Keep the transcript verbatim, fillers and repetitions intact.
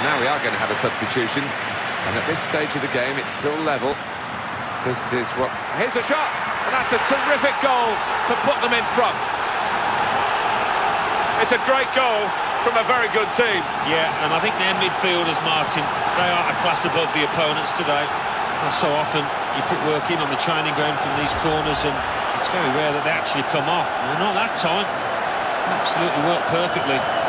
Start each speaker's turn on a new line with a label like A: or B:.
A: Well, now we are going to have a substitution, and at this stage of the game, it's still level. This is what... Here's a shot, and that's a terrific goal to put them in front.
B: It's a great goal from a very good team.
C: Yeah, and I think their midfielders, Martin, they are a class above the opponents today. And so often you put work in on the training ground from these corners, and it's very rare that they actually come off. Well, not that time. Absolutely worked perfectly.